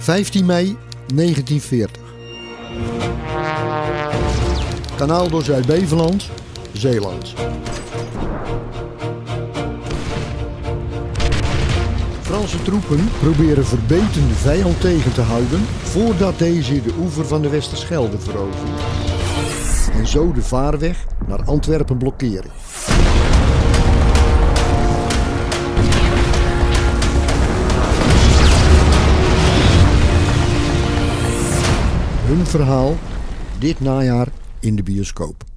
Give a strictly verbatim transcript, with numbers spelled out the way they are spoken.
vijftien mei negentienveertig. Kanaal door Zuid-Beveland, Zeeland. Franse troepen proberen verbeten de vijand tegen te houden voordat deze de oever van de Westerschelde veroveren. En zo de vaarweg naar Antwerpen blokkeren. Hun verhaal dit najaar in de bioscoop.